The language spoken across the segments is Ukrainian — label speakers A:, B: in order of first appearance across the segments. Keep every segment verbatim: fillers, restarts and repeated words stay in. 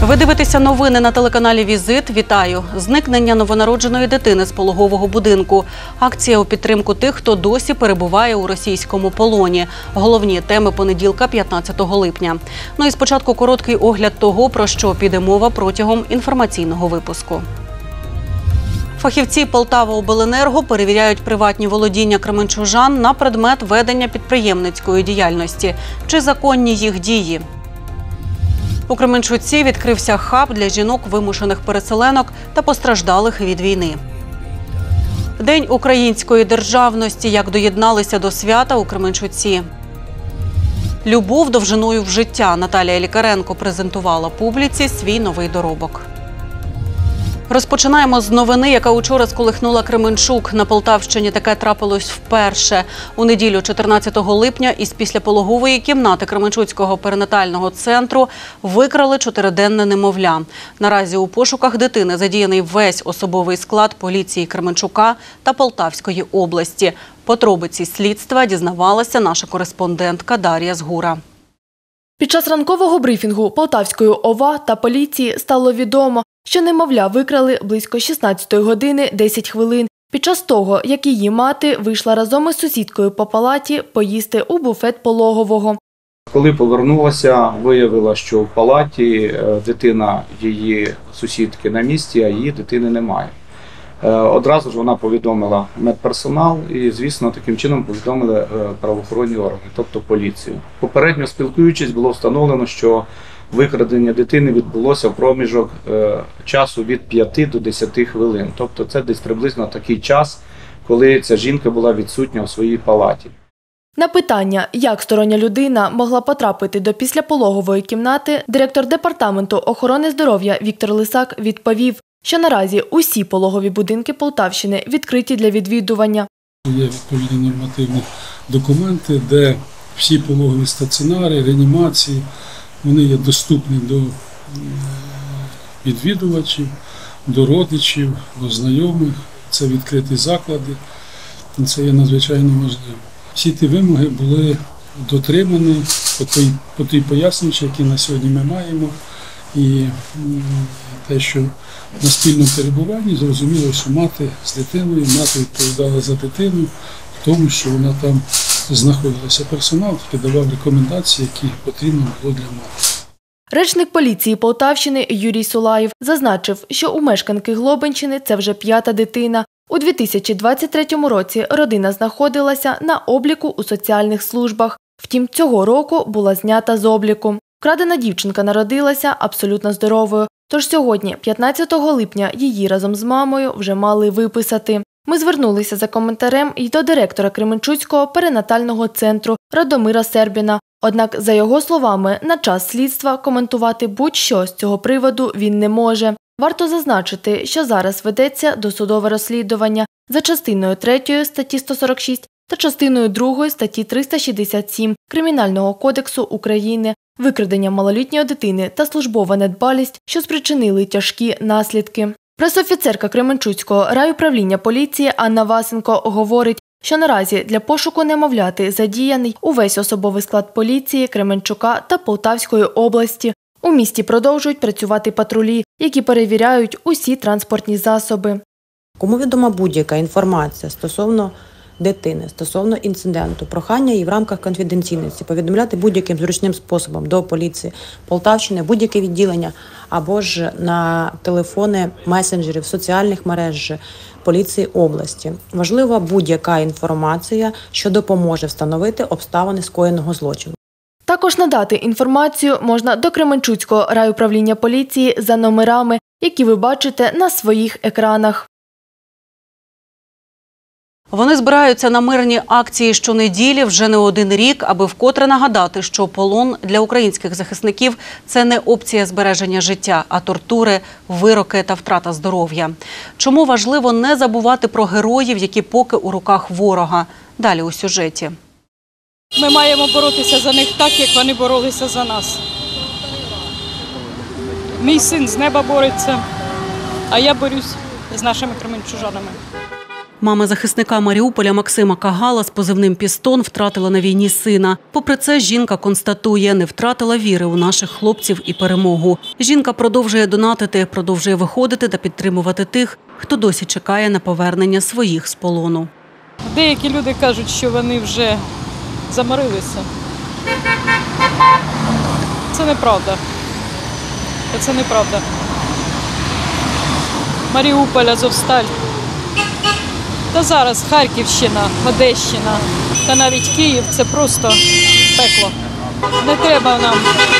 A: Ви дивитеся новини на телеканалі «Візит». Вітаю! Зникнення новонародженої дитини з пологового будинку. Акція у підтримку тих, хто досі перебуває у російському полоні. Головні теми понеділка, п'ятнадцятого липня. Ну і спочатку короткий огляд того, про що піде мова протягом інформаційного випуску. Фахівці Полтаваобленерго перевіряють приватні володіння кременчужан на предмет ведення підприємницької діяльності. Чи законні їх дії? У Кременчуці відкрився хаб для жінок вимушених переселенок та постраждалих від війни. День української державності. Як доєдналися до свята у Кременчуці. Любов довжиною в життя. Наталія Лікаренко презентувала публіці свій новий доробок. Розпочинаємо з новини, яка учора сколихнула Кременчук. На Полтавщині таке трапилось вперше. У неділю, чотирнадцятого липня, із післяпологової кімнати Кременчуцького перинатального центру викрали чотириденне немовля. Наразі у пошуках дитини задіяний весь особовий склад поліції Кременчука та Полтавської області. Подробиці слідства дізнавалася наша кореспондентка Дар'я Згура.
B: Під час ранкового брифінгу Полтавської ОВА та поліції стало відомо, що немовля викрали близько шістнадцятої години десять хвилин, під час того, як її мати вийшла разом із сусідкою по палаті поїсти у буфет пологового.
C: Коли повернулася, виявила, що в палаті дитина її сусідки на місці, а її дитини немає. Одразу ж вона повідомила медперсонал і, звісно, таким чином повідомили правоохоронні органи, тобто поліцію. Попередньо спілкуючись, було встановлено, що викрадення дитини відбулося в проміжок часу від п'яти до десяти хвилин. Тобто це десь приблизно такий час, коли ця жінка була відсутня у своїй палаті.
B: На питання, як стороння людина могла потрапити до післяпологової кімнати, директор департаменту охорони здоров'я Віктор Лисак відповів, що наразі усі пологові будинки Полтавщини відкриті для відвідування.
D: Є відповідні нормативні документи, де всі пологові стаціонари, реанімації, вони є доступні до відвідувачів, до родичів, до знайомих. Це відкриті заклади, це є надзвичайно важливо. Всі ті вимоги були дотримані по той, по той пояснюючі, які на сьогодні ми маємо. І те, що на спільному перебуванні, зрозуміло, що мати з дитиною, мати відповідала за дитину, в тому, що вона там знаходилася. Персонал тільки давав рекомендації, які потрібно було для мати.
B: Речник поліції Полтавщини Юрій Сулаєв зазначив, що у мешканки Глобинщини це вже п'ята дитина. У дві тисячі двадцять третьому році родина знаходилася на обліку у соціальних службах. Втім, цього року була знята з обліку. Вкрадена дівчинка народилася абсолютно здоровою, тож сьогодні, п'ятнадцятого липня, її разом з мамою вже мали виписати. Ми звернулися за коментарем і до директора Кременчуцького перинатального центру Радомира Сербіна. Однак, за його словами, на час слідства коментувати будь-що з цього приводу він не може. Варто зазначити, що зараз ведеться досудове розслідування за частиною третьою статті сто сорок шість та частиною другою статті триста шістдесят сім Кримінального кодексу України «Викрадення малолітньої дитини та службова недбалість, що спричинили тяжкі наслідки». Пресофіцерка Кременчуцького райуправління поліції Анна Васенко говорить, що наразі для пошуку немовляти задіяний увесь особовий склад поліції Кременчука та Полтавської області. У місті продовжують працювати патрулі, які перевіряють усі транспортні засоби.
E: Кому відома будь-яка інформація стосовно дитини, стосовно інциденту, прохання і в рамках конфіденційності повідомляти будь-яким зручним способом до поліції Полтавщини, будь-яке відділення, або ж на телефони месенджерів, соціальних мереж поліції області. Важлива будь-яка інформація, що допоможе встановити обставини скоєного злочину.
B: Також надати інформацію можна до Кременчуцького райуправління поліції за номерами, які ви бачите на своїх екранах.
A: Вони збираються на мирні акції щонеділі вже не один рік, аби вкотре нагадати, що полон для українських захисників – це не опція збереження життя, а тортури, вироки та втрата здоров'я. Чому важливо не забувати про героїв, які поки у руках ворога? Далі у сюжеті.
F: Ми маємо боротися за них так, як вони боролися за нас. Мій син з неба бореться, а я борюсь з нашими кременчужанами.
A: Мама захисника Маріуполя Максима Кагала з позивним «Пістон» втратила на війні сина. Попри це, жінка констатує, не втратила віри у наших хлопців і перемогу. Жінка продовжує донатити, продовжує виходити та підтримувати тих, хто досі чекає на повернення своїх з полону.
F: Деякі люди кажуть, що вони вже заморилися. Це неправда. Це неправда. Маріуполь, Азовсталь. Та зараз Харківщина, Одещина та навіть Київ – це просто пекло. Не треба нам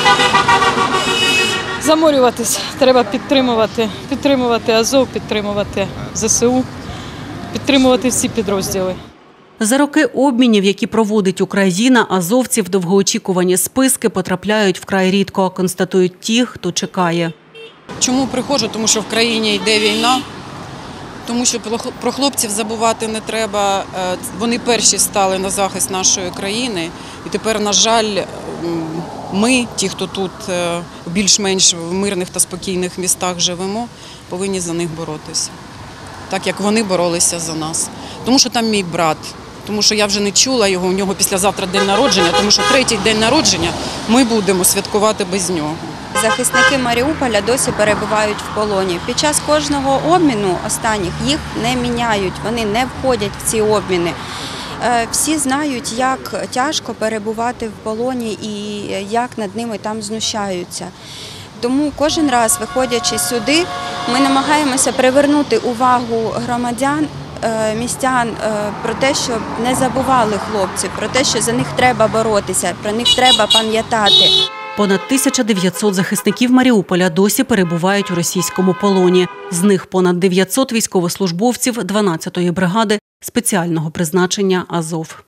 F: заморюватись, треба підтримувати, підтримувати Азов, підтримувати ЗСУ, підтримувати всі підрозділи.
A: За роки обмінів, які проводить Україна, азовці в довгоочікувані списки потрапляють вкрай рідко, констатують ті, хто чекає.
G: Чому приходжу? Тому що в країні йде війна, тому що про хлопців забувати не треба. Вони перші стали на захист нашої країни. І тепер, на жаль, ми, ті, хто тут більш-менш в мирних та спокійних містах живемо, повинні за них боротися. Так, як вони боролися за нас. Тому що там мій брат. Тому що я вже не чула його, у нього післязавтра день народження, тому що третій день народження ми будемо святкувати без нього.
H: Захисники Маріуполя досі перебувають в полоні. Під час кожного обміну останніх їх не міняють, вони не входять в ці обміни. Всі знають, як тяжко перебувати в полоні і як над ними там знущаються. Тому кожен раз, виходячи сюди, ми намагаємося привернути увагу громадян, містян про те, щоб не забували хлопців, про те, що за них треба боротися, про них треба пам'ятати.
A: Понад тисяча дев'ятсот захисників Маріуполя досі перебувають у російському полоні. З них понад дев'ятсот військовослужбовців дванадцятої бригади спеціального призначення «Азов».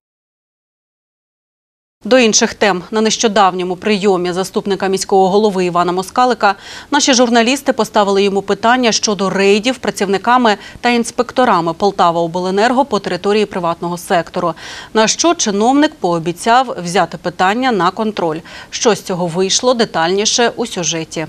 A: До інших тем. На нещодавньому прийомі заступника міського голови Івана Москалика наші журналісти поставили йому питання щодо рейдів працівниками та інспекторами Полтаваобленерго по території приватного сектору. На що чиновник пообіцяв взяти питання на контроль. Що з цього вийшло, детальніше у сюжеті.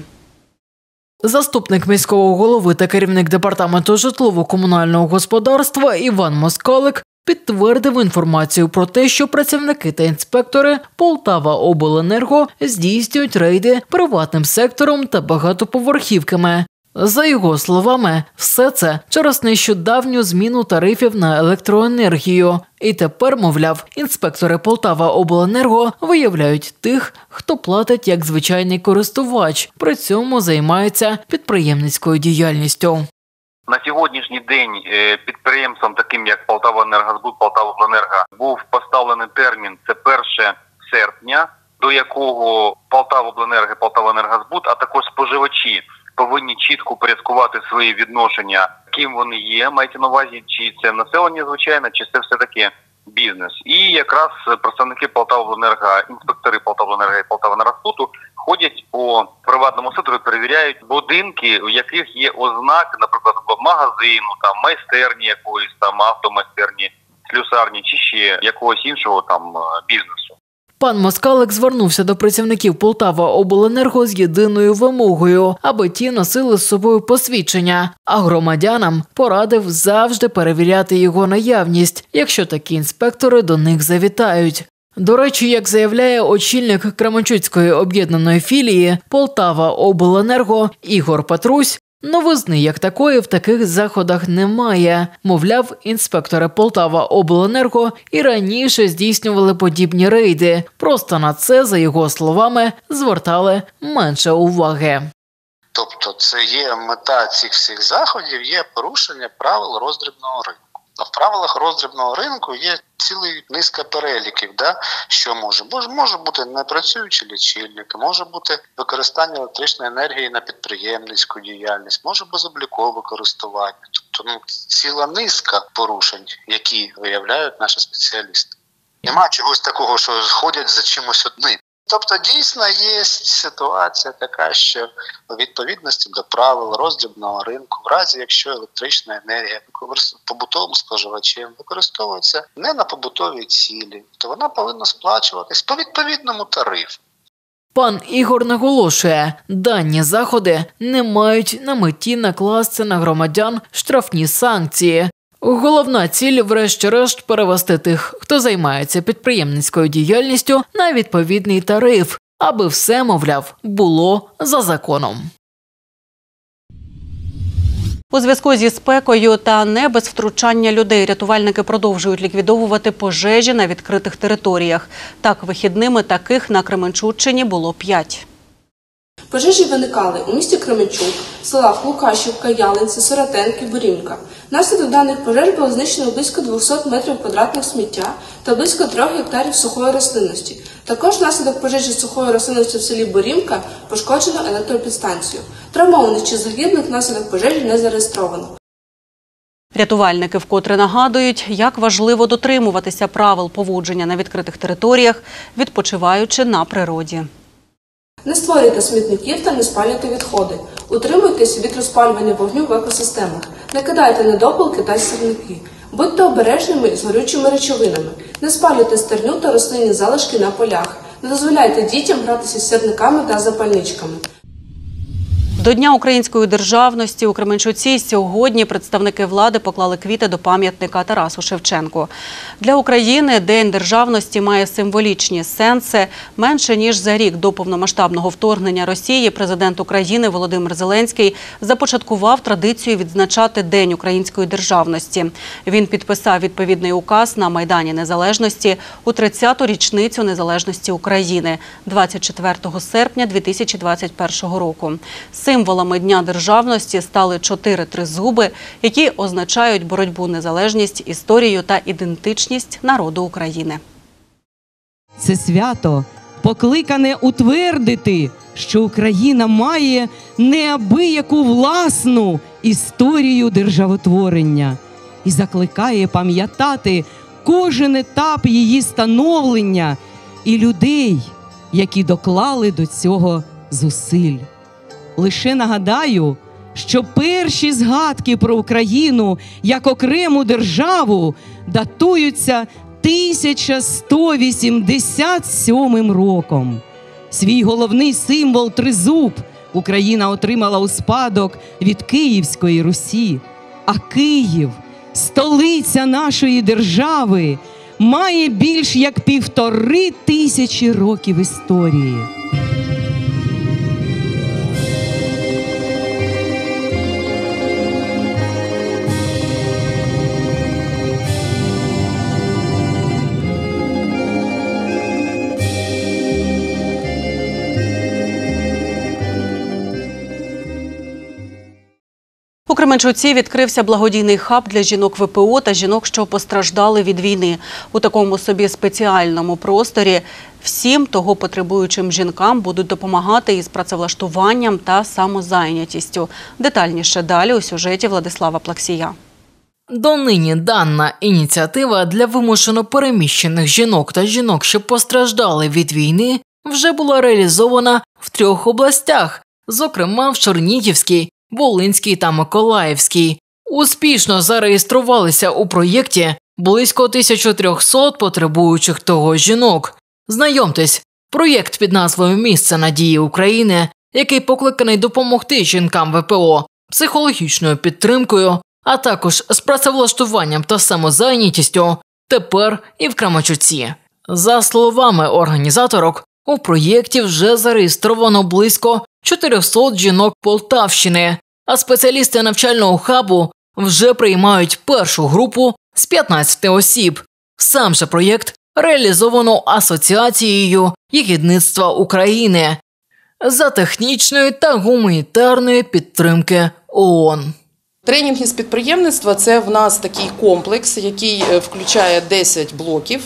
I: Заступник міського голови та керівник департаменту житлово-комунального господарства Іван Москалик підтвердив інформацію про те, що працівники та інспектори Полтаваобленерго здійснюють рейди приватним сектором та багатоповерхівками. За його словами, все це через нещодавню зміну тарифів на електроенергію. І тепер, мовляв, інспектори Полтаваобленерго виявляють тих, хто платить як звичайний користувач, при цьому займається підприємницькою діяльністю.
J: На сьогоднішній день підприємствам, таким як Полтаваенергозбут, Полтаваобленерго, був поставлений термін – це перше серпня, до якого Полтаваобленерго, Полтаваенергозбут, а також споживачі повинні чітко порядкувати свої відношення, ким вони є, мається на увазі, чи це населення звичайно, чи це все-таки бізнес. І якраз представники Полтаваобленерго, інспектори Полтаваенерго і Полтаваенергозбуту ходять по приватному сектору, перевіряють будинки, у яких є ознаки, наприклад, магазину, там майстерні якоїсь, там автомайстерні, слюсарні чи ще якогось іншого там бізнесу.
I: Пан Москалик звернувся до працівників Полтаваобленерго з єдиною вимогою, аби ті носили з собою посвідчення, а громадянам порадив завжди перевіряти його наявність, якщо такі інспектори до них завітають. До речі, як заявляє очільник Кременчуцької об'єднаної філії Полтаваобленерго Ігор Петрусь, новизни як такої в таких заходах немає. Мовляв, інспектори Полтаваобленерго і раніше здійснювали подібні рейди. Просто на це, за його словами, звертали менше уваги.
K: Тобто це є мета цих всіх заходів, є порушення правил роздрібного ринку. А в правилах роздрібного ринку є цілий низка переліків, да? Що може? Може, може бути непрацюючі лічильники, може бути використання електричної енергії на підприємницьку діяльність, може безоблікове користування. Тобто ну, ціла низка порушень, які виявляють наші спеціалісти. Нема чогось такого, що ходять за чимось одним. Тобто, дійсно, є ситуація така, що у відповідності до правил роздрібного ринку, в разі, якщо електрична енергія побутовим споживачем використовується не на побутові цілі, то вона повинна сплачуватись по відповідному тарифу.
I: Пан Ігор наголошує, дані заходи не мають на меті накласти на громадян штрафні санкції, Головна ціль, врешті-решт, перевести тих, хто займається підприємницькою діяльністю, на відповідний тариф, аби все, мовляв, було за законом.
A: У зв'язку зі спекою та не без втручання людей рятувальники продовжують ліквідовувати пожежі на відкритих територіях. Так, вихідними таких на Кременчуччині було п'ять.
L: Пожежі виникали у місті Кременчук, селах Лукашівка, Ялинці, Соротенки, Борівка. Внаслідок даних пожеж було знищено близько двохсот метрів квадратних сміття та близько трьох гектарів сухої рослинності. Також внаслідок пожежі сухої рослинності в селі Борівка пошкоджено електропідстанцію. Травмованих чи загиблих внаслідок пожежі не зареєстровано.
A: Рятувальники вкотре нагадують, як важливо дотримуватися правил поводження на відкритих територіях, відпочиваючи на природі.
L: Не створюйте смітників та не спалюйте відходи. Утримуйтесь від розпалювання вогню в екосистемах. Не кидайте недопалки та сірники. Будьте обережними з горючими речовинами. Не спалюйте стерню та рослинні залишки на полях. Не дозволяйте дітям гратися з сірниками та запальничками.
A: До Дня української державності у Кременчуці сьогодні представники влади поклали квіти до пам'ятника Тарасу Шевченку. Для України День державності має символічні сенси. Менше ніж за рік до повномасштабного вторгнення Росії президент України Володимир Зеленський започаткував традицію відзначати День української державності. Він підписав відповідний указ на Майдані Незалежності у тридцяту річницю незалежності України двадцять четвертого серпня дві тисячі двадцять першого року. Символами Дня державності стали чотири тризуби, які означають боротьбу, незалежність, історію та ідентичність народу України.
M: Це свято покликане утвердити, що Україна має неабияку власну історію державотворення і закликає пам'ятати кожен етап її становлення і людей, які доклали до цього зусиль. Лише нагадаю, що перші згадки про Україну як окрему державу датуються тисяча сто вісімдесят сьомим роком. Свій головний символ – тризуб Україна отримала у спадок від Київської Русі. А Київ, столиця нашої держави, має більш як півтори тисячі років історії.
A: У Кременчуці відкрився благодійний хаб для жінок ВПО та жінок, що постраждали від війни. У такому собі спеціальному просторі всім того потребуючим жінкам будуть допомагати із працевлаштуванням та самозайнятістю. Детальніше далі у сюжеті Владислава Плаксія.
I: Донині дана ініціатива для вимушено переміщених жінок та жінок, що постраждали від війни, вже була реалізована в трьох областях, зокрема в Чернігівській, Волинській та Миколаївській. Успішно зареєструвалися у проєкті близько тисяча триста потребуючих того жінок. Знайомтесь, проєкт під назвою «Місце надії України», який покликаний допомогти жінкам ВПО психологічною підтримкою, а також з працевлаштуванням та самозайнятістю, тепер і в Кременчуці. За словами організаторок, у проєкті вже зареєстровано близько чотирьохсот жінок Полтавщини, а спеціалісти навчального хабу вже приймають першу групу з п'ятнадцяти осіб. Сам же проєкт реалізовано Асоціацією єгідництва України за технічної та гуманітарної підтримки ООН.
N: Тренінги з підприємництва – це в нас такий комплекс, який включає десять блоків,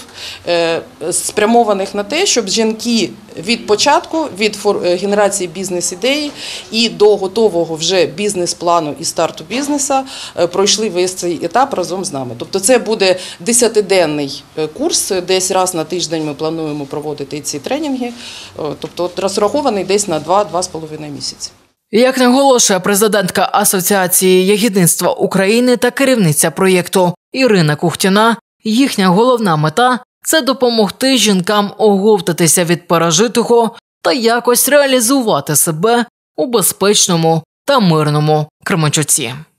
N: спрямованих на те, щоб жінки від початку, від генерації бізнес-ідеї і до готового вже бізнес-плану і старту бізнесу пройшли весь цей етап разом з нами. Тобто це буде десятиденний курс, десь раз на тиждень ми плануємо проводити ці тренінги, тобто розрахований десь на два-два з половиною місяці.
I: Як наголошує президентка Асоціації єгідництва України та керівниця проєкту Ірина Кухтіна, їхня головна мета – це допомогти жінкам оговтатися від пережитого та якось реалізувати себе у безпечному та мирному Кременчуці.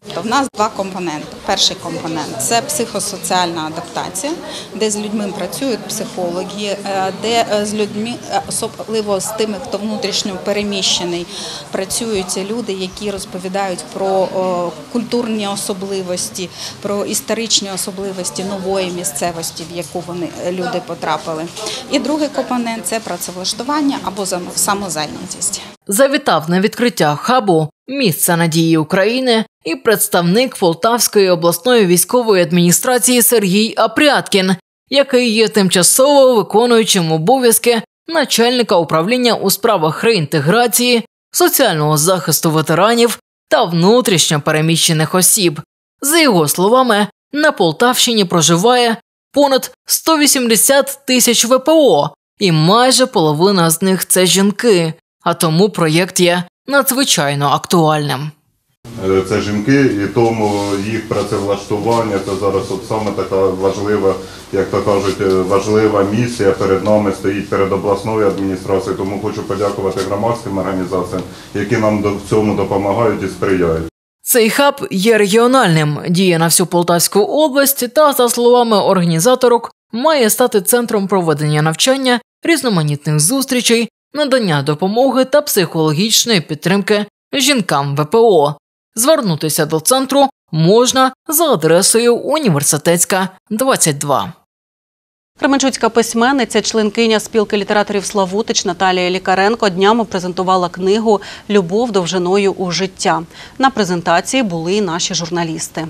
O: В нас два компоненти. Перший компонент – це психосоціальна адаптація, де з людьми працюють психологи, де з людьми, особливо з тими, хто внутрішньо переміщений, працюють люди, які розповідають про культурні особливості, про історичні особливості нової місцевості, в яку вони люди потрапили. І другий компонент – це працевлаштування або самозайнятість.
I: Завітав на відкриття хабу «Місце надії України» і представник Полтавської обласної військової адміністрації Сергій Апряткін, який є тимчасово виконуючим обов'язки начальника управління у справах реінтеграції, соціального захисту ветеранів та внутрішньо переміщених осіб. За його словами, на Полтавщині проживає понад сто вісімдесят тисяч ве пе о, і майже половина з них – це жінки, а тому проєкт є надзвичайно актуальним.
P: Це жінки, і тому їх працевлаштування – це зараз от саме така важлива, як то кажуть, важлива місія перед нами стоїть, перед обласною адміністрацією. Тому хочу подякувати громадським організаціям, які нам в цьому допомагають і сприяють.
I: Цей хаб є регіональним, діє на всю Полтавську область та, за словами організаторок, має стати центром проведення навчання, різноманітних зустрічей, надання допомоги та психологічної підтримки жінкам ве пе о. Звернутися до центру можна за адресою Університетська, двадцять два.
A: Кременчуцька письменниця, членкиня спілки літераторів «Славутич» Наталія Лікаренко днями презентувала книгу «Любов довжиною у життя». На презентації були і наші журналісти.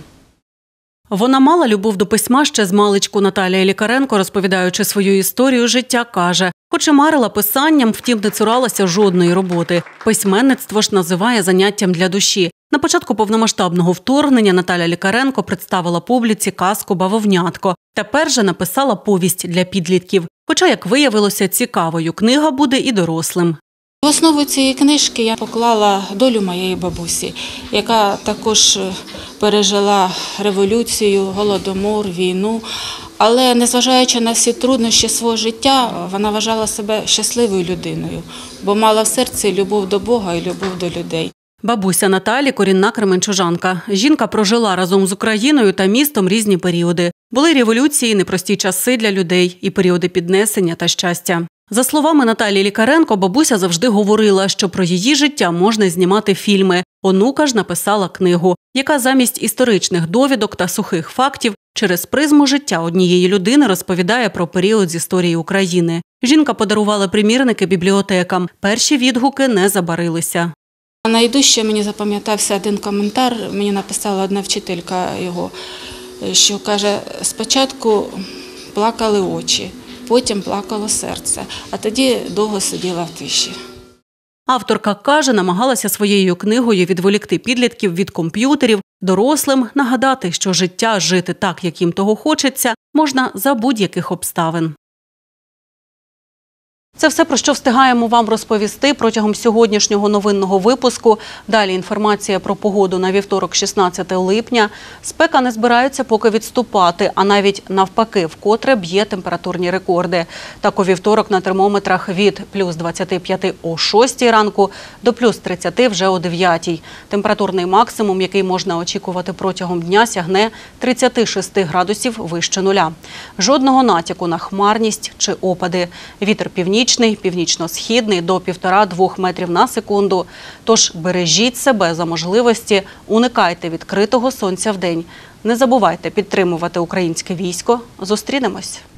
A: Вона мала любов до письма ще з маличку. Наталія Лікаренко, розповідаючи свою історію життя, каже, хоч і марила писанням, втім не цуралася жодної роботи. Письменництво ж називає заняттям для душі. На початку повномасштабного вторгнення Наталя Лікаренко представила публіці казку «Бавовнятко». Тепер же написала повість для підлітків. Хоча, як виявилося, цікавою книга буде і дорослим.
Q: В основу цієї книжки я поклала долю моєї бабусі, яка також пережила революцію, голодомор, війну. Але незважаючи на всі труднощі свого життя, вона вважала себе щасливою людиною, бо мала в серці любов до Бога і любов до людей.
A: Бабуся Наталі – корінна кременчужанка. Жінка прожила разом з Україною та містом різні періоди. Були революції, непрості часи для людей і періоди піднесення та щастя. За словами Наталії Лікаренко, бабуся завжди говорила, що про її життя можна знімати фільми. Онука ж написала книгу, яка замість історичних довідок та сухих фактів через призму життя однієї людини розповідає про період з історії України. Жінка подарувала примірники бібліотекам. Перші відгуки не забарилися.
Q: Найдужче мені запам'ятався один коментар, мені написала одна вчителька його, що каже, спочатку плакали очі, потім плакало серце, а тоді довго сиділа в тиші.
A: Авторка каже, намагалася своєю книгою відволікти підлітків від комп'ютерів, дорослим нагадати, що життя жити так, як їм того хочеться, можна за будь-яких обставин. Це все, про що встигаємо вам розповісти протягом сьогоднішнього новинного випуску. Далі інформація про погоду на вівторок, шістнадцяте липня. Спека не збирається поки відступати, а навіть навпаки, вкотре б'є температурні рекорди. Так у вівторок на термометрах від плюс двадцяти п'яти о шостій ранку до плюс тридцяти вже о дев'ятій. Температурний максимум, який можна очікувати протягом дня, сягне тридцяти шести градусів вище нуля. Жодного натяку на хмарність чи опади. Вітер північний. Північно-східний до півтора-двох метрів на секунду. Тож бережіть себе за можливості, уникайте відкритого сонця вдень. Не забувайте підтримувати українське військо. Зустрінемось!